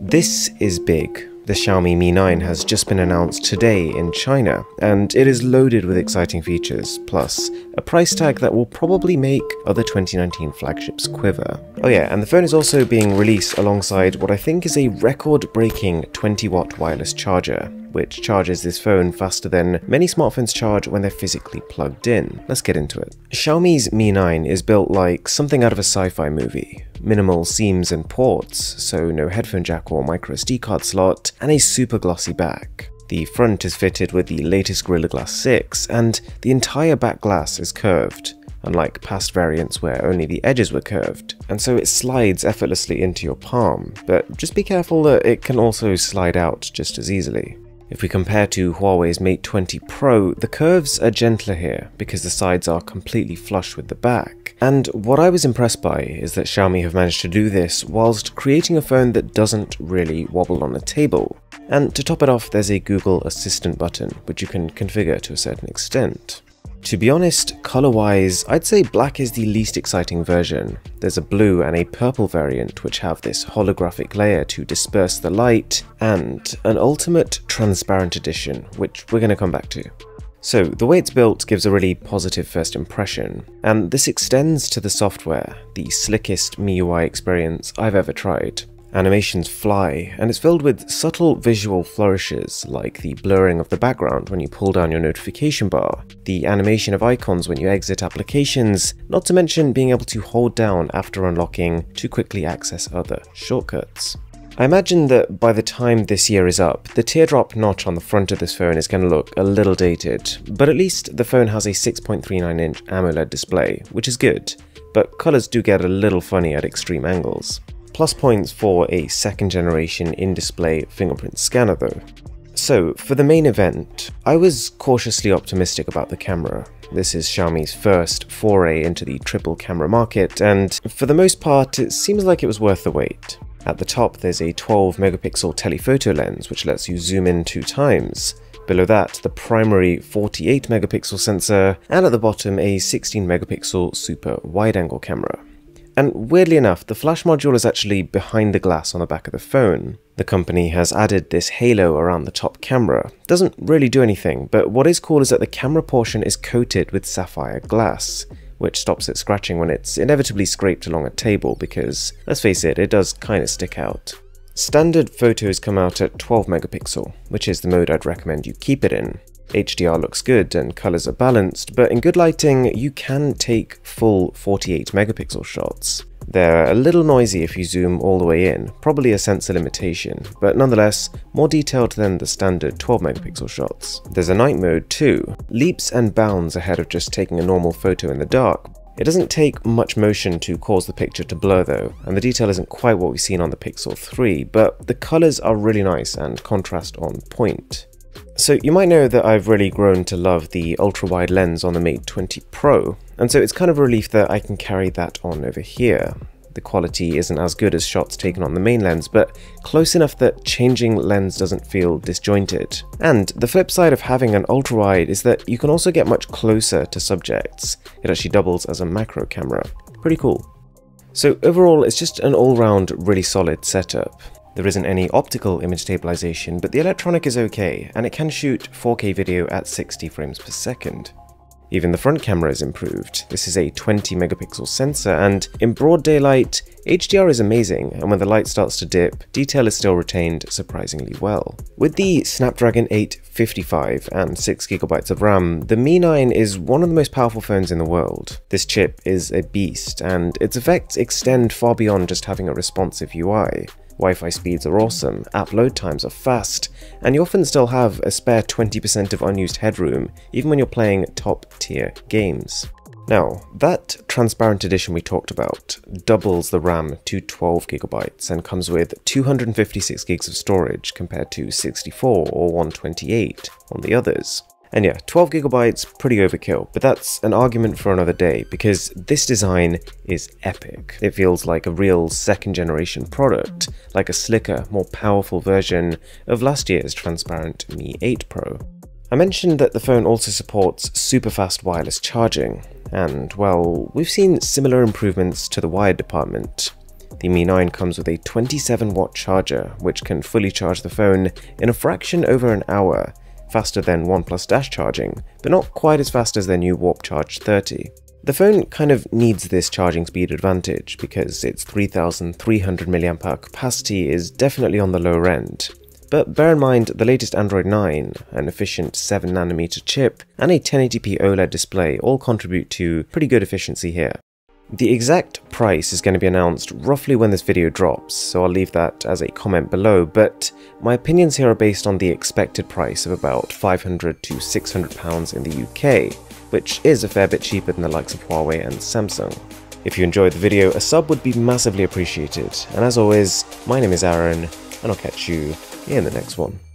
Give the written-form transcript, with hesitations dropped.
This is big. The Xiaomi Mi 9 has just been announced today in China, and it is loaded with exciting features, plus a price tag that will probably make other 2019 flagships quiver. Oh yeah, and the phone is also being released alongside what I think is a record-breaking 20-watt wireless charger, which charges this phone faster than many smartphones charge when they're physically plugged in. Let's get into it. Xiaomi's Mi 9 is built like something out of a sci-fi movie. Minimal seams and ports, so no headphone jack or microSD card slot, and a super glossy back. The front is fitted with the latest Gorilla Glass 6, and the entire back glass is curved, unlike past variants where only the edges were curved, and so it slides effortlessly into your palm, but just be careful that it can also slide out just as easily. If we compare to Huawei's Mate 20 Pro, the curves are gentler here because the sides are completely flush with the back. And what I was impressed by is that Xiaomi have managed to do this whilst creating a phone that doesn't really wobble on a table. And to top it off, there's a Google Assistant button, which you can configure to a certain extent. To be honest, color-wise, I'd say black is the least exciting version. There's a blue and a purple variant which have this holographic layer to disperse the light, and an ultimate transparent edition, which we're going to come back to. So the way it's built gives a really positive first impression, and this extends to the software, the slickest MIUI experience I've ever tried. Animations fly, and it's filled with subtle visual flourishes like the blurring of the background when you pull down your notification bar, the animation of icons when you exit applications, not to mention being able to hold down after unlocking to quickly access other shortcuts. I imagine that by the time this year is up, the teardrop notch on the front of this phone is going to look a little dated, but at least the phone has a 6.39-inch AMOLED display, which is good, but colours do get a little funny at extreme angles. Plus points for a second generation in-display fingerprint scanner though. So for the main event, I was cautiously optimistic about the camera. This is Xiaomi's first foray into the triple camera market, and for the most part it seems like it was worth the wait. At the top there's a 12 megapixel telephoto lens which lets you zoom in 2 times. Below that, the primary 48 megapixel sensor, and at the bottom a 16 megapixel super wide-angle camera. And weirdly enough, the flash module is actually behind the glass on the back of the phone. The company has added this halo around the top camera. Doesn't really do anything, but what is cool is that the camera portion is coated with sapphire glass, which stops it scratching when it's inevitably scraped along a table because, let's face it does kinda stick out. Standard photos come out at 12 megapixel, which is the mode I'd recommend you keep it in. HDR looks good and colours are balanced, but in good lighting you can take full 48 megapixel shots. They're a little noisy if you zoom all the way in, probably a sensor limitation, but nonetheless more detailed than the standard 12 megapixel shots. There's a night mode too, leaps and bounds ahead of just taking a normal photo in the dark. It doesn't take much motion to cause the picture to blur though, and the detail isn't quite what we've seen on the Pixel 3, but the colours are really nice and contrast on point. So you might know that I've really grown to love the ultra-wide lens on the Mate 20 Pro, and so it's kind of a relief that I can carry that on over here. The quality isn't as good as shots taken on the main lens, but close enough that changing lens doesn't feel disjointed. And the flip side of having an ultra-wide is that you can also get much closer to subjects. It actually doubles as a macro camera. Pretty cool. So overall, it's just an all-round really solid setup. There isn't any optical image stabilization, but the electronic is okay, and it can shoot 4K video at 60 frames per second. Even the front camera is improved. This is a 20 megapixel sensor, and in broad daylight, HDR is amazing, and when the light starts to dip, detail is still retained surprisingly well. With the Snapdragon 855 and 6GB of RAM, the Mi 9 is one of the most powerful phones in the world. This chip is a beast, and its effects extend far beyond just having a responsive UI. Wi-Fi speeds are awesome, app load times are fast, and you often still have a spare 20% of unused headroom, even when you're playing top-tier games. Now, that transparent edition we talked about doubles the RAM to 12GB and comes with 256GB of storage compared to 64 or 128 on the others. And yeah, 12GB, pretty overkill, but that's an argument for another day because this design is epic. It feels like a real second generation product, like a slicker, more powerful version of last year's transparent Mi 8 Pro. I mentioned that the phone also supports super fast wireless charging, and well, we've seen similar improvements to the wired department. The Mi 9 comes with a 27-watt charger, which can fully charge the phone in a fraction over an hour, faster than OnePlus Dash charging, but not quite as fast as their new Warp Charge 30. The phone kind of needs this charging speed advantage because its 3300 mAh capacity is definitely on the lower end. But bear in mind, the latest Android 9, an efficient 7nm chip, and a 1080p OLED display all contribute to pretty good efficiency here. The exact price is going to be announced roughly when this video drops, so I'll leave that as a comment below, but my opinions here are based on the expected price of about £500 to £600 in the UK, which is a fair bit cheaper than the likes of Huawei and Samsung. If you enjoyed the video, a sub would be massively appreciated, and as always, my name is Aaron, and I'll catch you in the next one.